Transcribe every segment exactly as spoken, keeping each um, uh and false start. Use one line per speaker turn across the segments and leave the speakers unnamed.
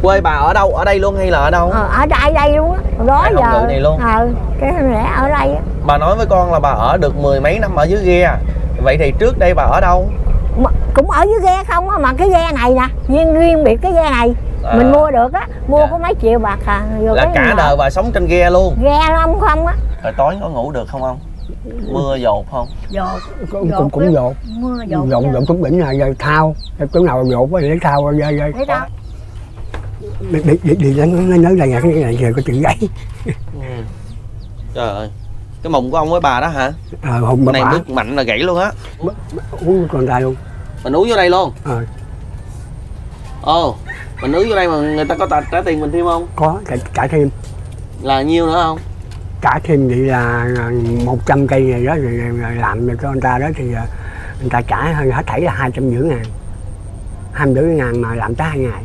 Quê bà ở đâu? Ở đây luôn hay là ở đâu?
Ờ, ở đây đây luôn á. Đó
Tại
giờ
này luôn.
Ờ, cái lẽ ở đây á.
Bà nói với con là bà ở được mười mấy năm ở dưới ghe. Vậy thì trước đây bà ở đâu?
Mà, cũng ở dưới ghe không á, mà cái ghe này nè, riêng riêng biệt cái ghe này à. Mình mua được á, mua dạ. Có mấy triệu bạc à. Rồi
là cả đời bà sống trên ghe luôn?
Ghe không không á.
Rồi tối có ngủ được không không? Mưa dột không?
Dột.
Cũng cũng, cũng dột.
Mưa dột.
Dột dột cũng đỉnh này giờ thao. Chỗ nào dột quá để thao ra ra.
Để tao.
Đi đi đi, đi nó nói là cái này giờ có chuyện gãy.
Ừ. Trời ơi. Cái mùng của ông với bà đó hả?
Ờ, hùng bà
này
bà.
nước mạnh là gãy luôn á.
Uống con trai luôn.
Mình uống vô đây luôn?
Ờ.
Ồ, mình uống vô đây mà người ta có trả, trả tiền mình thêm không?
Có, trả, trả thêm.
Là nhiêu nữa không?
Trả thêm vậy là một trăm cây này đó rồi làm cho người ta đó thì người ta trả hết thảy là hai trăm rưỡi ngàn. Hai trăm rưỡi ngàn mà làm tới hai ngày.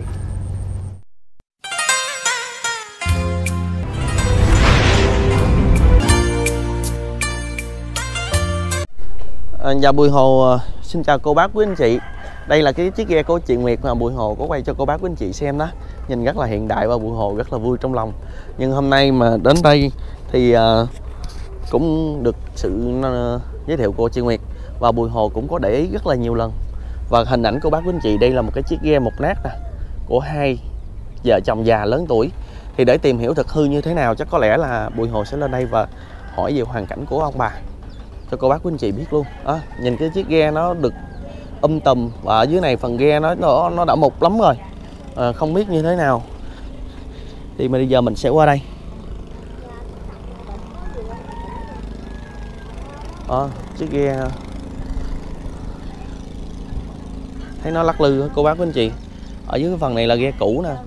À, dạ Bùi Hồ xin chào cô bác quý anh chị. Đây là cái chiếc ghe của chị Nguyệt mà Bùi Hồ có quay cho cô bác quý anh chị xem đó. Nhìn rất là hiện đại và Bùi Hồ rất là vui trong lòng. Nhưng hôm nay mà đến đây thì uh, cũng được sự uh, giới thiệu của chị Nguyệt. Và Bùi Hồ cũng có để ý rất là nhiều lần. Và hình ảnh cô bác quý anh chị, đây là một cái chiếc ghe mục nát nè, của hai vợ chồng già lớn tuổi. Thì để tìm hiểu thực hư như thế nào chắc có lẽ là Bùi Hồ sẽ lên đây và hỏi về hoàn cảnh của ông bà cho cô bác quý anh chị biết luôn. À, nhìn cái chiếc ghe nó được um tùm và ở dưới này phần ghe nó nó, nó đã mục lắm rồi. À, không biết như thế nào thì bây giờ mình sẽ qua đây. À, chiếc ghe thấy nó lắc lư cô bác quý anh chị. Ở dưới cái phần này là ghe cũ nè.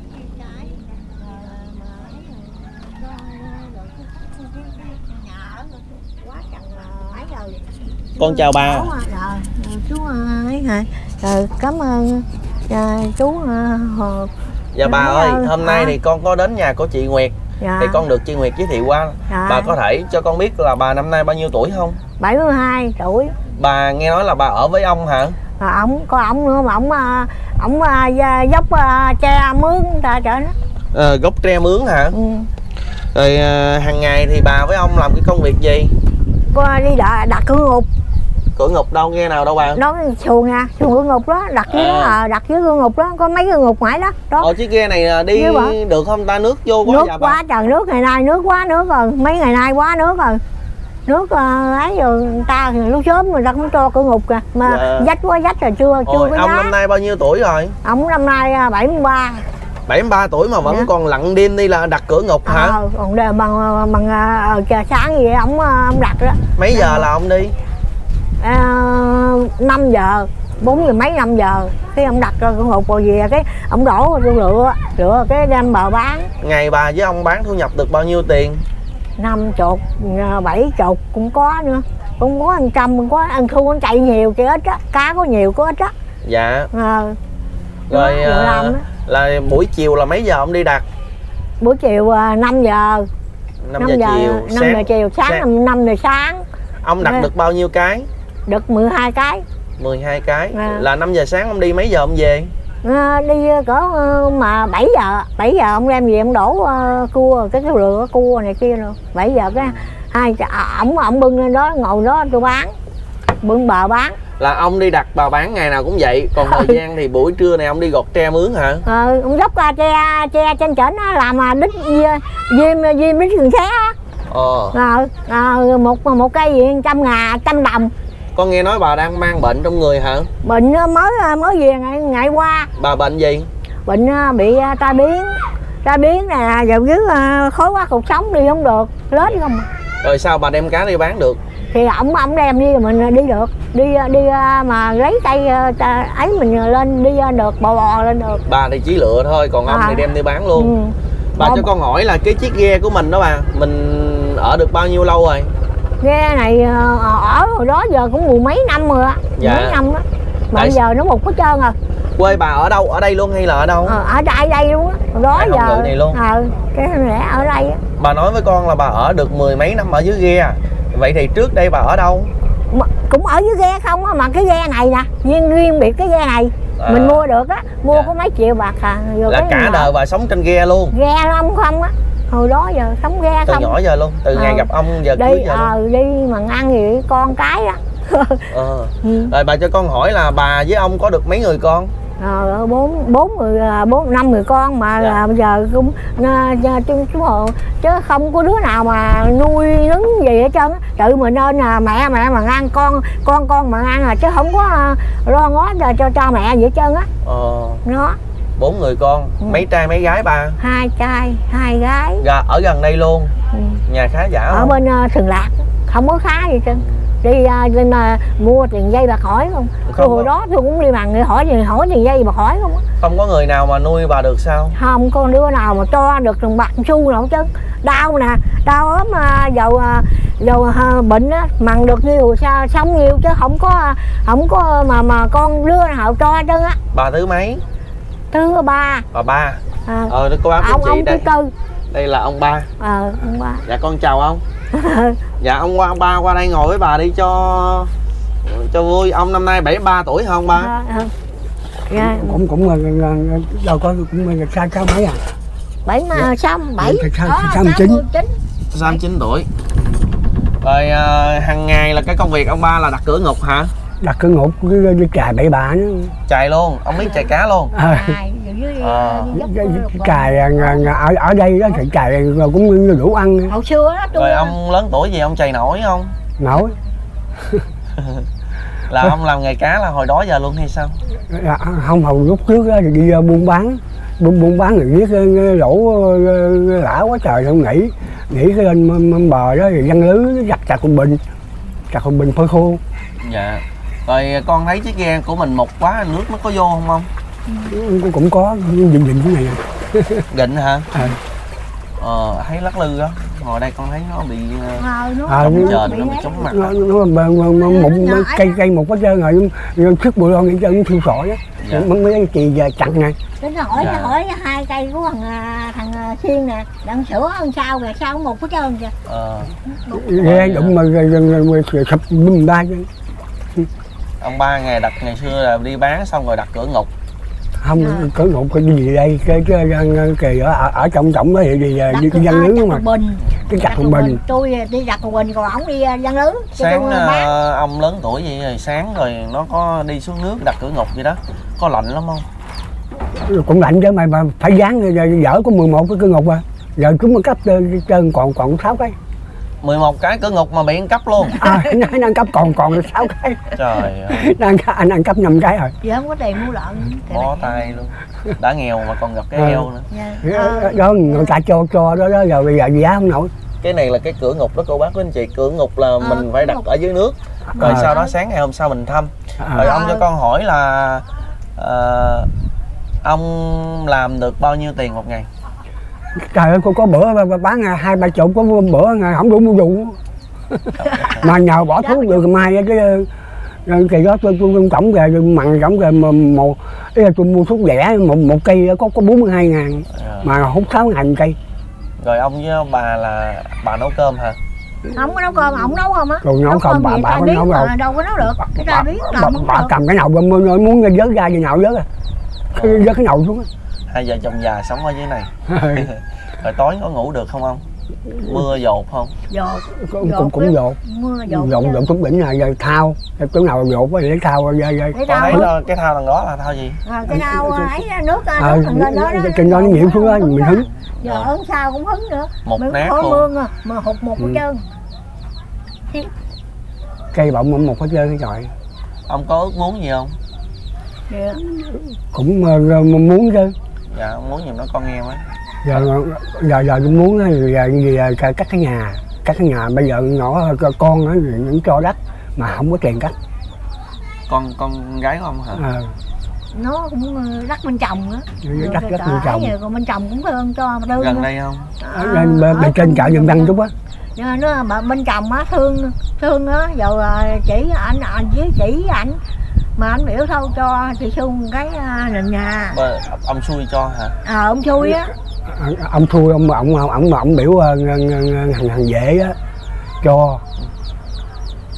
Con chào ba.
Rồi, chú ấy hả? Rồi, cảm ơn à, chú Hồ.
Dạ bà ơi, hôm nay thì con có đến nhà của chị Nguyệt. Dạ. Thì con được chị Nguyệt giới thiệu qua. Dạ. Bà có thể cho con biết là bà năm nay bao nhiêu tuổi không?
bảy mươi hai tuổi.
Bà nghe nói là bà ở với ông hả?
À, ông có ông nữa mà ông ông dốc tre mướn ta trở nó.
À, gốc tre mướn hả? Ừ. Rồi à, hàng ngày thì bà với ông làm cái công việc gì?
Cô đi đặt, đặt cửa ngục.
Cửa ngục đâu, nghe nào đâu bà?
Đó xuồng nha, xuồng cửa ngục đó, đặt dưới à. đó, đặt dưới cửa ngục đó, có mấy cửa ngục ngoài đó. Đó.
Ồ, chiếc ghe này đi được không ta? Nước vô quá.
Nước
dạ
quá trời, nước ngày nay nước quá nước rồi, mấy ngày nay quá nước rồi. Nước ấy rồi người ta lúc sớm người ta cũng cho cửa ngục kìa, mà dạ. Dách quá dách rồi chưa chưa. Ôi, có
ông
giá.
Năm nay bao nhiêu tuổi rồi?
Ông năm nay bảy mươi ba.
bảy mươi ba tuổi mà vẫn dạ. Còn lặng đêm đi là đặt cửa ngục hả?
Ờ, còn đều bằng bằng chờ sáng gì ông ông đặt đó.
Mấy giờ là ông đi?
À, năm giờ, bốn giờ mấy năm giờ khi ông đặt ra cửa ngục rồi về cái ông đổ rồi lựa lựa cái đem bờ bán.
Ngày bà với ông bán thu nhập được bao nhiêu tiền? Năm
chục, bảy chục cũng có nữa, cũng có ăn trăm, cũng có ăn thu, ăn chạy nhiều cái ít á, cá có nhiều có ít á.
Dạ.
À,
rồi à, là buổi chiều là mấy giờ ông đi đặt?
Buổi chiều năm giờ.
năm giờ chiều.
năm giờ chiều, sáng năm giờ sáng.
Ông đặt à. Được bao nhiêu cái?
Được mười hai cái.
mười hai cái. À. Là năm giờ sáng ông đi mấy giờ ông về?
À, đi cỡ mà bảy giờ, bảy giờ ông đem về ông đổ uh, cua, cái cái lửa cua này kia rồi. bảy giờ cái hai ổng ổng bưng lên đó ngồi đó tôi bán. Bưng bờ bán. Là
ông đi đặt bờ bán ngày nào cũng vậy, còn thời gian thì buổi trưa này ông đi gọt tre mướn hả?
Ờ, ông dốc ra tre tre trên trển á, làm mà đít diêm diêm đít thường xé á. Ờ. Rồi, à, một một cây gì trăm ngà, trăm đồng.
Con nghe nói bà đang mang bệnh trong người hả?
Bệnh mới mới về ngày ngày qua.
Bà bệnh gì?
Bệnh bị tai biến. Tai biến nè, giờ dưới khối quá cột sống đi không được, lớn không.
Rồi sao bà đem cá đi bán được?
Thì ổng ổng đem đi mình đi được, đi đi mà lấy tay ấy mình lên đi được, bò bò lên được.
Bà thì chỉ lựa thôi, còn ông à. Thì đem đi bán luôn. Ừ. Bà Bò... cho con hỏi là cái chiếc ghe của mình đó bà, mình ở được bao nhiêu lâu rồi?
Ghe này ở hồi đó giờ cũng mười mấy năm rồi á, dạ. Mấy năm đó. Mà bây giờ nó một hết trơn rồi.
Quê bà ở đâu? Ở đây luôn hay là ở đâu?
Ờ, ở đây đây luôn á. Đó
Tại
giờ
này luôn.
Ờ, cái lẽ ở đây á.
Bà nói với con là bà ở được mười mấy năm ở dưới ghe. Vậy thì trước đây bà ở đâu?
Mà, cũng ở dưới ghe không á, mà cái ghe này nè, riêng riêng biệt cái ghe này
À.
Mình mua được á, mua
Dạ.
có mấy triệu bạc à. Rồi
Là
cái
cả
nhỏ-
đời bà sống trên ghe luôn,
ghe ông không á, hồi đó giờ sống ghe
từ
không.
nhỏ giờ luôn, từ
Ờ.
ngày gặp ông giờ
Đi
cưới giờ luôn.
ờ đi mà ăn gì con cái á.
Ờ.
Ừ.
Rồi bà cho con hỏi là bà với ông có được mấy người con?
Ờ, bốn bốn người à, bốn năm người con mà
Dạ.
là bây giờ cũng à, chú, chú hồ chứ không có đứa nào mà nuôi nấng gì hết trơn á. Tự mình nên là mẹ mẹ mà ăn con con con mà ăn à, chứ không có à, lo ngó cho cho cha mẹ gì hết trơn á.
Ờ.
Nó
Bốn người con,
Ừ.
mấy trai mấy gái ba?
hai trai hai gái.
Dạ, ở gần đây luôn.
Ừ.
Nhà khá giả
Ở
không?
bên uh, Thường Lạc không có khá gì hết trơn. Đi uh, lên uh, mua tiền dây bạc hỏi không?
Không
Tôi hồi
có.
đó tôi cũng đi bằng người hỏi gì hỏi tiền dây bạc hỏi không á.
Không có người nào mà nuôi bà được sao?
Không có đứa nào mà cho được đồng bạc xu nào chứ. Đau nè, đau ốm mà dầu dầu à, bệnh á, mặn được nhiều sao sống nhiều chứ không có không có mà mà con đứa nào cho chứ á.
Bà thứ mấy?
Thứ ba.
Bà ba.
À,
Ờ, cô bác
ông
chị
ông thứ
đây.
tư.
Đây là ông ba.
Ờ ông ba.
Dạ con chào ông. Dạ ông qua ông ba qua đây ngồi với bà đi cho cho vui. Ông năm nay bảy mươi ba tuổi không ba?
À, à. Dạ.
cũng cũng ờ, ờ, đâu có cũng xa xa mấy à.
Bảy mà sáu bảy.
Sáu-
Đó,
sáu mươi chín.
chín.
sáu mươi chín tuổi. Rồi à, hàng ngày là cái công việc ông ba là đặt cửa ngục hả?
Đặt cái ngục cái, cái trà bậy bạ nữa.
Chài luôn, ông biết chài cá luôn.
À,
Ai, dưới,
À.
đi dốc
cái,
được
cái
con.
trà ở ở đây đó thì trà cũng đủ ăn
Hồi xưa đó tôi
Rồi ông lớn tuổi gì ông chài nổi không?
nổi.
Là ông làm nghề cá là hồi đó giờ luôn hay sao?
À, không hồi lúc trước đó thì đi uh, buôn bán buôn buôn bán rồi viết lỗ uh, lã quá trời không nghỉ nghỉ cái lên m- m- bờ đó thì văn lưới giặt chặt con bình chặt con bình phơi khô.
Dạ. Rồi con thấy chiếc ghe của mình mục quá, nước nó có vô không không?
cũng, cũng có dình dình cái này à.
Gịnh hả?
À.
Ờ, thấy lắc lư đó. Ngồi đây con thấy nó bị uh,
Ờ, nó
À,
trống
nó-
trền, nó bị chóng mặt.
nó nó mà một cây cây một cái trơn rồi trước bụi lon cái chân thiêu sỏi á.
Dạ.
Mấy mấy chị chặt nè.
Tính nó hỏi
Dạ.
nó hỏi hai cây của thằng à, thằng à, Xuyên nè, đang sửa hơn sao kìa, sao một cái trơn kìa.
Ờ,
Ghe đụng mà rồi- rồi- rồi- rồi sụp bùm ba chứ.
ông ba ngày đặt ngày xưa là đi bán xong rồi đặt cửa ngục.
Không có ngục cái gì đây cái cái kỳ ở ở, ở trong trọng đó thì thì
Đặt
đi
cái-
văn
à,
lưới
đặt
mà
một bình.
cái chặt
Đặt
một
một
bình.
Tôi đi đặt một bình còn ổng đi à, văn lưới. Cho
Sáng
tôi bán.
ờ, ông lớn tuổi vậy rồi sáng rồi nó có đi xuống nước đặt cửa ngục vậy đó. Có lạnh lắm không?
Cũng lạnh chứ mà, mà phải dán rồi dở có mười một cái ngục à giờ cứ một cấp trơn còn còn sáu cái
mười một cái cửa ngục mà bị ăn cắp luôn.
à, anh ăn cấp còn còn sáu cái
Trời ơi,
anh, anh ăn cấp năm cái rồi.
Giờ không có tiền mua lợn. Thì
bó
này.
tay luôn. Đã nghèo mà còn gặp cái
Ờ.
heo nữa.
Dạ. Ờ,
Đó người ta cho cho đó đó giờ bây giờ giá không nổi.
Cái này là cái cửa ngục đó cô bác quý anh chị. Cửa ngục là
Ờ,
mình phải
cửa
đặt
ngục.
ở dưới nước. Rồi
À.
sau đó sáng ngày hôm sau mình thăm. Rồi
À,
ông cho con hỏi là ờ, ông làm được bao nhiêu tiền một ngày?
trời ơi có, có bữa bán hai ba chục có bữa ngày không đủ mua vụ mà nhờ bỏ thuốc được mai cái cái kỳ đó tôi tôi tổng về mặn tổng về mà một ý là tôi mua thuốc rẻ một một cây đó có có bốn mươi hai ngàn
Ờ.
mà hút sáu ngàn một cây.
Rồi ông với bà là bà nấu cơm hả?
không có nấu cơm, ổng nấu không á.
Rồi nấu không,
cơm
bà-
thì
bà
ta
có
biết
nấu
mà
đâu.
đâu có nấu được. Cái ta biết
bà,
làm không
bà
được.
cầm cái nồi bên muốn muốn vớt ra gì nào vớt à cái vớt cái nồi xuống á.
Hai vợ chồng già sống ở dưới này. Rồi tối có ngủ được không ông? Mưa dột không?
Dột.
cũng cũng cũng dột
Mưa dột.
dột dột xuống đỉnh này rồi thao chỗ nào dột quá thì lấy thao ra ra
Cái
Con thấy
đâu?
đó, cái thao đằng đó là thao gì?
À, cái nào ấy nước à,
à,
nước thằng lên đó đó.
trên đó nó nhiễm xuống đó mình hứng
Giờ ở sao cũng hứng nữa.
Một
Mình
nát
có
luôn.
mương à, mà hụt một
Ừ.
cái trơn.
cây bọng một cái chơi cái trời
Ông có ước muốn gì không?
Dạ.
cũng uh, muốn chứ
Dạ ông muốn giùm nó con nghe mấy.
giờ giờ giờ tôi muốn á, giờ gì cắt cái nhà cắt cái nhà bây giờ nhỏ con nó những cho đất mà không có tiền cắt.
Con con gái của ông hả?
À,
Nó cũng ờ, đất bên chồng nữa.
đất đất bên chồng
Còn bên chồng cũng thương cho mà thương.
Gần đây không?
À,
bên, bên, bên trên chợ dân đăng chút á
Nhưng mà nó mà bên chồng á thương thương á giờ à, chỉ ảnh ảnh với chỉ ảnh mà anh biểu thôi cho chị Xuân cái à, nền nhà.
Bờ, ông xui cho hả?
À ông xui á.
ông thui ông ông ông ông, ông biểu uh, hàng hàng vệ á cho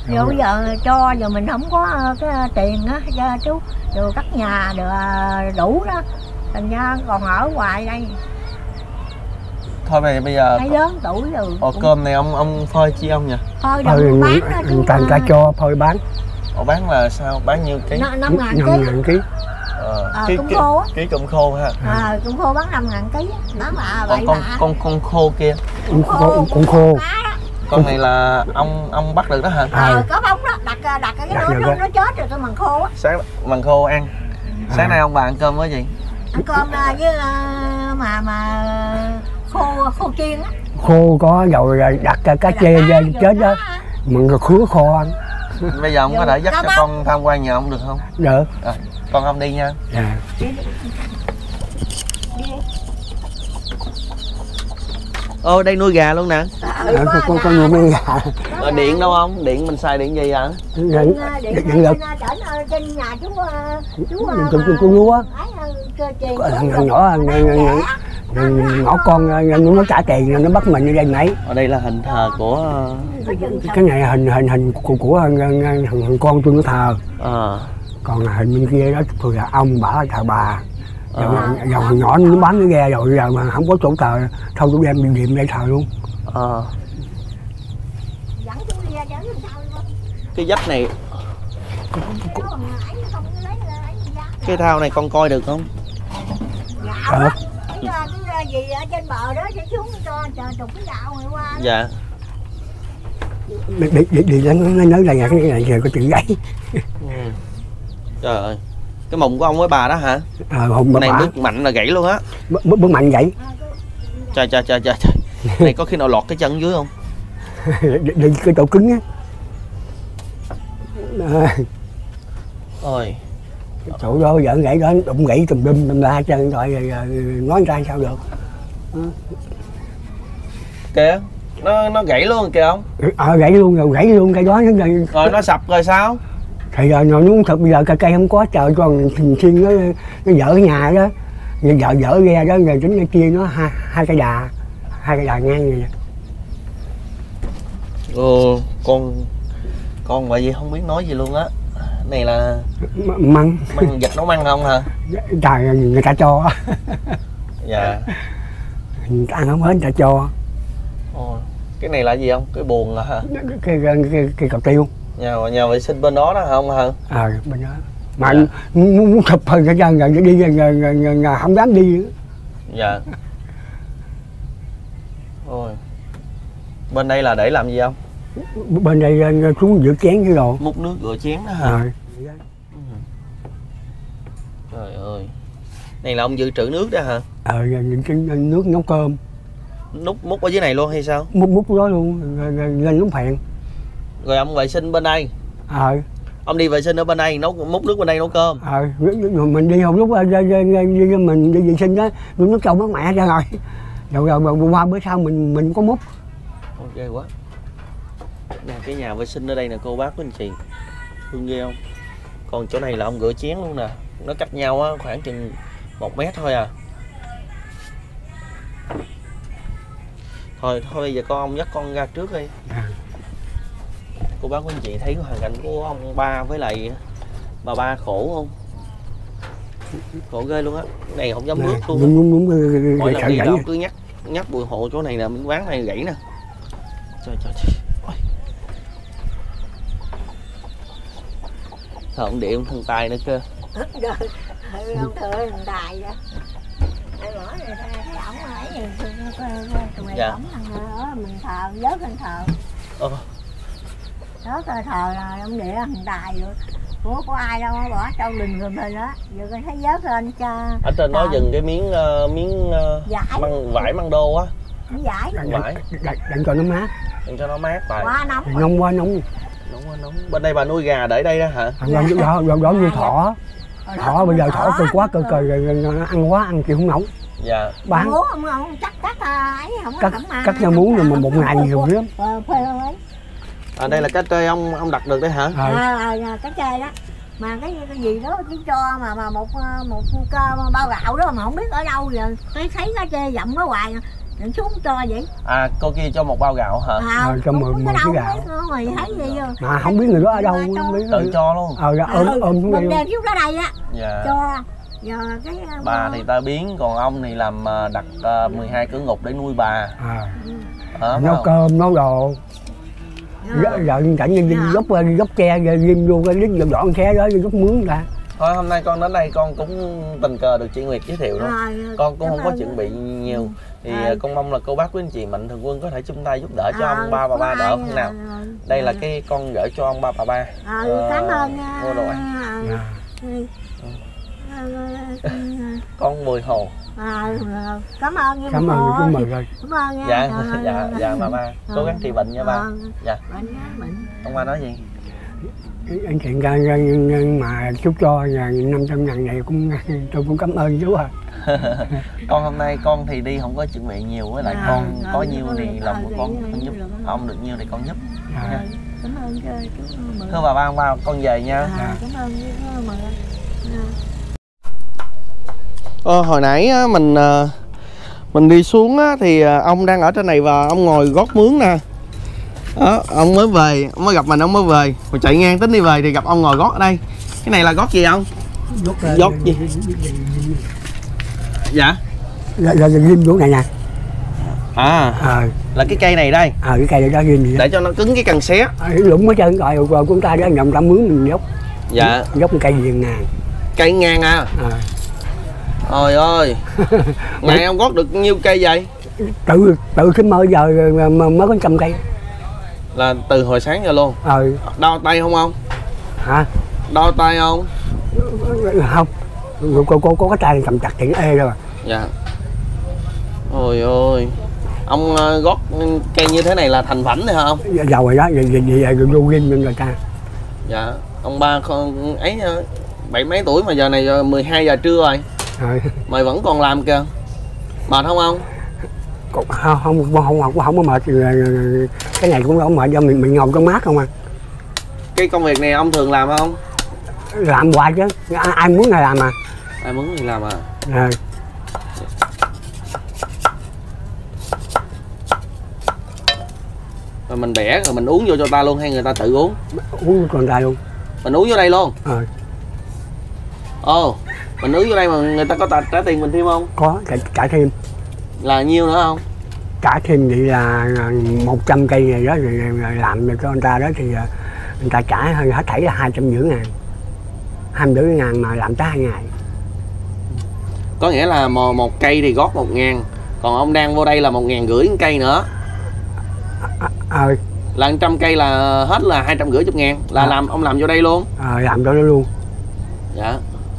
Giờ bây giờ cho giờ mình không có cái tiền á cho chú, rồi cắt nhà được đủ đó, thành ra còn ở hoài đây.
Thôi bây bây giờ
Thấy lớn tuổi rồi.
Ồ, cơm này ông ông phơi chi ông nhỉ?
Thôi
Phơi
đừng bán đó chú.
người ta, người ta cho phơi bán.
Ồ, bán là sao? Bán nhiêu ký?
năm ngàn
năm
ký.
ngàn ký.
Ờ,
Ờ,
ký,
cơm
ký,
khô á.
ký cơm khô ha.
À, cơm khô bán năm ngàn ký. Bán bạ
Còn
bậy
con
bạ.
con con khô kia,
Con khô, con khô.
con này là ông ông bắt được đó hả?
Ờ,
À.
có bóng đó, đặt đặt cái
Đặt
nó
được
nó,
đó.
nó chết rồi cái mần khô á.
Sáng mần khô ăn. Sáng
À.
nay ông bà ăn cơm với gì?
Ăn cơm à, với à, mà mà khô khô chiên á.
Khô có rồi đặt cái cá chê
Đặt
ra
đá,
chết
vô
đó,
đá.
mình khứa kho ăn.
Bây giờ ông có thể dắt
Có
cho
bóng.
con tham quan nhà ông được không?
Được.
À, con ông đi nha.
À.
Đi đi. Đi đi.
Ô, đây nuôi gà luôn nè.
Ừ,
Ờ,
có
con con
gà
con nuôi
đó.
mấy gà.
Rồi điện đâu không? Điện mình xài điện gì hả?
Điện
Điện, à, điện
điện
trên,
lực.
à, trên, à, trên nhà chú à, chú à,
Con
mà-
con con lúa.
ấy, à, cơ chèn
Có
chú
thằng-
được.
thằng nhỏ,
Mà
thằng-
đang
thằng-
trẻ.
Rồi ngõ con nó trả tiền nó bắt mình đi đây mấy.
Ở đây là hình thờ của
Có chừng
Cái này hình hình hình của, của thằng, thằng, thằng con tôi nó thờ.
ờ
Còn hình bên kia đó tôi là ông bà thờ bà. Rồi,
ờ
rồi thằng nhỏ nó bán cái ghe rồi giờ mà không có chỗ thờ thôi tôi đem biểu điểm đây thờ luôn.
ờ
dẫn chú đi ra dẫn làm sao đi con.
cái dách này,
Có mà ấy không có lấy là ấy gì ra.
cái thao này con coi được không?
Gạo á. Cái, à, cái à, gì ở trên bờ đó sẽ xuống cho cho trục cái gạo này qua đó.
Dạ.
Đi đi đi, đi nó nó nói là nhà cái này giờ có chữ gãy.
Ừ. Trời ơi, cái mùng của ông với bà đó hả?
Ờ hùng bà
Này
bà
bước mạnh là gãy luôn á.
bước bước mạnh gãy.
Trời trời trời trời trời. Này có khi nào lọt cái chân dưới không?
đi, đi cái chỗ cứng á. À,
Ôi,
cái chỗ đó giỡn gãy đó đụng gãy tùm lum tùm la chân rồi, rồi, rồi nói ra sao được.
kìa, nó nó gãy luôn kìa ông.
Ờ gãy luôn rồi gãy luôn cái đó nó rồi,
Rồi nó sập rồi sao?
thì giờ nó muốn thật bây giờ cây cây không có trời còn thường xuyên nó nó dở cái nhà đó, giờ dở dở ghe đó rồi tính cái kia nó hai hai cây đà hai cây đà ngang vậy.
Ừ, con con vậy gì không biết nói gì luôn á. Này là
M- măng
măng vịt nấu măng không hả?
trời người ta cho
Dạ.
người ta ăn không hết người ta cho.
Ồ, cái này là gì không? Cái buồng hả?
cái cái cái, cái cọc tiêu.
Nhà nhà vệ sinh bên đó đó không hả?
Ờ bên đó mà
Dạ.
muốn muốn sụp hơn cái chân rồi đi rồi, rồi, rồi, rồi, rồi không dám đi nữa.
Dạ. Ôi. Bên đây là để làm gì không?
Bên đây ờ, xuống rửa chén cái đồ.
Múc nước rửa chén đó hả?
Ờ.
Ừ. Trời ơi. Này là ông dự trữ nước đó hả?
Ờ những cái nước nấu cơm
Nút múc ở dưới này luôn hay sao?
múc múc đó luôn rồi, rồi, lên nóng phèn.
Rồi ông vệ sinh bên đây.
Ờ
Ông đi vệ sinh ở bên đây, nấu múc nước bên đây nấu cơm.
ờ rồi mình đi không lúc ra, ra, ra, ra, ra, mình đi vệ sinh đó nước nước trong mất mẹ ra rồi rồi, rồi, rồi qua bữa sau mình mình có múc.
Ok quá. Nè cái nhà vệ sinh ở đây nè cô bác của anh chị. Thương ghê không? Còn chỗ này là ông rửa chén luôn nè. Nó cách nhau á khoảng chừng một mét thôi à. Thôi thôi bây giờ con ông dắt con ra trước đi.
À.
Cô bác của anh chị thấy hoàn cảnh của ông ba với lại bà ba khổ không? Khổ ghê luôn á. Cái này không dám bước luôn á.
đúng đúng đúng
Mỗi
sợ
lần đi
gãy.
đâu cứ nhắc nhắc bùi hộ chỗ này nè, miếng ván này gãy nè. Trời trời trời. Ôi. Thợ ông điện thân tài nữa cơ.
Rồi, ông thợ thằng Tài đó. Ai bỏ rồi thấy ổng ấy tụi mày
Dạ.
ổng thằng ở mình thờ vớt lên thờ.
Ờ.
Đó thờ thờ là ông địa thằng Tài rồi. Ủa có ai đâu bỏ trâu đình rồi mình đó. Giờ con thấy vớt lên cho.
Ở trên nó
Trời.
dừng cái miếng uh, miếng uh,
Vải.
măng vải măng đô á,
Nó giải.
vải
Đặng đặng cho nó mát.
để cho nó mát lại.
Quá nóng. rồi.
Nóng quá nóng.
Nóng quá nóng. Bên đây bà nuôi gà để đây đó hả?
Thằng đó đó đó, đó như thỏ.
Hồi đó
Thỏ bây giờ thỏ cực quá cực
cực
rồi, rồi, rồi, rồi ăn quá ăn chịu không nổi.
Dạ.
Bán
Muốn không không chắc cắt à, ấy không có
cắt
thẩm mà.
cắt ra muốn rồi mà một ngày nhiều lắm.
Ờ, phê ấy.
À, đây là cái trê ông ông đặt được đấy hả?
Ờ.
À, à, cái chai đó mà cái cái gì đó chứ cho mà mà một một cơ bao gạo đó mà không biết ở đâu giờ thấy thấy cái chê dậm nó hoài Nó xuống cho vậy.
À cô kia cho một bao gạo hả?
À,
Ờ, cho
không
mười-
có
mười
đâu
ký gạo.
biết nữa, mày thấy gì chưa?
Mà không biết người đó ở đâu, không biết.
Tự cho luôn.
Ờ ra ôm ôm xuống đây
Mình
luôn.
đem xuống tới đây á.
Dạ.
Cho. Giờ cái
Bà thì ta biến, còn ông thì làm à, đặt à, mười hai cửa ngục để nuôi bà.
À,
Đó, phải
nấu
không?
cơm nấu đồ.
Dạ.
Giờ cảnh như
Dạ.
gốc gốc tre ghim vô cái đít dọn xe đó gốc mướn ta.
Thôi hôm nay con đến đây con cũng tình cờ được chị Nguyệt giới thiệu đó.
Rồi,
Con cũng
cảm
không có
ơn.
chuẩn bị nhiều. Thì
Ờ.
con mong là cô bác quý anh chị mạnh thường quân có thể chung tay giúp đỡ cho
Ờ,
ông ba bà
có
ba đỡ
ai,
phần nào.
ờ, ờ,
Đây là
ờ.
cái con gửi cho ông ba bà ba.
Ờ, cảm ơn
mua đồ ăn.
ờ,
Dạ.
ừ. Ờ, ờ,
Con Bùi Hồ.
ờ, ờ, cảm ơn nha
Cảm
bà
ơn
cô.
cũng mừng rồi.
Cảm ơn nha.
Dạ,
Ờ,
dạ,
ờ,
dạ bà ba. Cố gắng trị bệnh nha ba.
Ờ,
Dạ.
bệnh á, bệnh.
Ông ba nói gì?
Anh chuyện ra mà chúc cho năm trăm ngàn này cũng tôi cũng cảm ơn chú à.
Con hôm nay con thì đi không có chuẩn bị nhiều, với lại
À,
con
rồi,
có
rồi,
nhiêu
rồi,
thì
rồi,
lòng của
rồi,
con
rồi,
con giúp,
rồi, rồi.
ông được nhiêu thì con giúp.
À,
Ờ, cảm ơn cho chú mừng.
Thưa bà ba, ông ba con về nha.
À, cảm ơn chú mừng.
Ờ, hồi nãy á, mình ờ, mình đi xuống á, thì ờ, ông đang ở trên này và ông ngồi gót mướn nè. Đó, ông mới về, ông mới gặp mình, ông mới về. Rồi chạy ngang tính đi về thì gặp ông ngồi gót ở đây. Cái này là gót gì không? Gót gì? Dạ.
Là là ghim chỗ này nè.
À,
Ờ,
là cái cây này đây,
ờ cái cây đó ghim gì đó.
để cho nó cứng cái cần xé.
Lũng hết trơn rồi, rồi của ta đó nhầm ta mướn mình dốc.
Dạ.
Dốc một cây viền ngàn.
Cây ngang à.
À,
Trời ơi. Ngày ông gót được nhiêu cây vậy?
tự tự cái mơ giờ mà mới có trăm cây.
Là từ hồi sáng giờ luôn.
Ờ,
Đo tay không ông?
hả?
Đo tay không?
Không. Cô cô cô có cái tay cầm chặt thì nó ê rồi.
Dạ. Ôi ôi. Ông ờ, gót cây như thế này là thành phẩm rồi hả ông?
Giàu rồi đó, vậy vậy vậy rồi vô ghim cho người ta.
Dạ. Ông ba con ấy ờ, bảy mấy tuổi mà giờ này giờ mười hai giờ trưa rồi.
Rồi.
Mày vẫn còn làm kìa. Mệt không ông?
Không không không không không, không có mệt. Cái này cũng không mệt do mình mình ngồi trong mát không à.
Cái công việc này ông thường làm không?
Làm hoài chứ, ai, ai muốn là làm à.
Ai muốn thì làm à?
Rồi.
Rồi mình bẻ rồi mình uống vô cho ta luôn hay người ta tự uống?
Uống còn tay luôn.
Mình uống vô đây luôn.
Ờ,
Ồ, mình uống vô đây mà người ta có trả, trả tiền mình thêm không?
có trả, trả thêm.
Là nhiêu nữa không?
Trả thêm vậy là một trăm cây này đó rồi, rồi làm cho người ta đó thì người ta trả hết thảy là hai trăm rưỡi ngàn. Hai trăm rưỡi ngàn mà làm tới hai ngày.
Có nghĩa là một, một cây thì gót một ngàn. Còn ông đang vô đây là một ngàn rưỡi cây nữa.
Ờ,
Là một trăm cây là hết là hai trăm rưỡi chục ngàn. Là
À.
làm ông làm vô đây luôn.
ờ, làm cho nó luôn.
Dạ.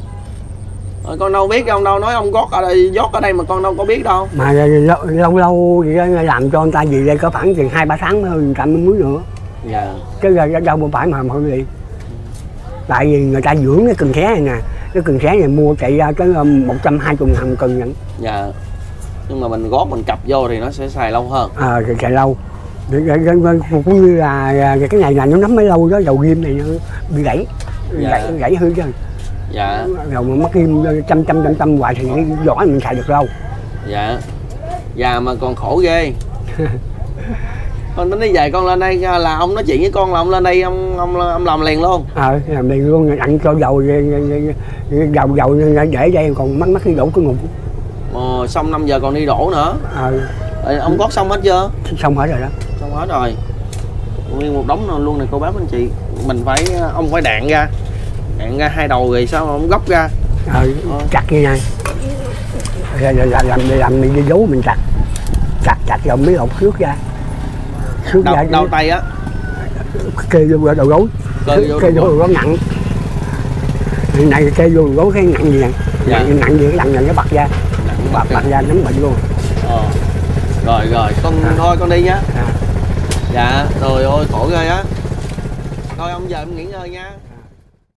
Rồi con đâu biết, ông đâu nói ông gót ở đây, gót ở đây mà con đâu có biết đâu.
Mà lâu lâu, lâu vậy đó, làm cho người ta gì đây có khoảng chừng hai ba tháng mới người ta mới mướn nữa.
Dạ.
Chứ đâu đâu mà phải mà không đi. Tại vì người ta dưỡng cái cần xé này nè, cái cần xé này mua chạy ra tới một trăm hai mươi ngàn một cần nhận.
Dạ. Nhưng mà mình gót mình cặp vô thì nó sẽ xài lâu hơn.
Ờ, à, chạy lâu. Cũng như là cái này là nó nắm mấy lâu đó, dầu ghim này nó bị gãy,
Dạ.
gãy, gãy hư chứ.
Dạ.
Rồi mà mất ghim trăm trăm trăm trăm hoài thì cái vỏ mình xài được lâu.
Dạ. Già mà còn khổ ghê. Con tính đi về con lên đây là ông nói chuyện với con là ông lên đây ông ông, ông làm liền luôn.
Ờ, à, làm liền luôn, ăn cho dầu dầu dầu để đây còn mắc mắc cái đổ cái ngục.
Ờ, xong năm giờ còn đi đổ nữa.
Ờ,
Ê, ông gót xong hết chưa?
xong hết rồi đó.
Xong hết rồi. Nguyên một đống luôn này cô bác anh chị. Mình phải, ông phải đạn ra. Đạn ra hai đầu rồi sao ông góc ra.
Ờ, chặt như này. Rồi, rồi, làm làm làm mình đi giấu mình chặt. Chặt chặt rồi mới lột xước ra. Xước
Đau,
ra
đau tay á.
kê vô đầu gối.
Kê vô
Kê
đầu
vô đầu gối nặng. Này kê vô đầu gối cái nặng gì nè.
Dạ.
Nặng, nặng gì cái nặng này nó bật ra. Bật bật ra nấm bệnh luôn.
Ờ. Rồi rồi con
À.
thôi con đi nhá.
À.
Dạ. Trời ơi khổ ghê á. Thôi ông giờ em nghỉ ngơi nha.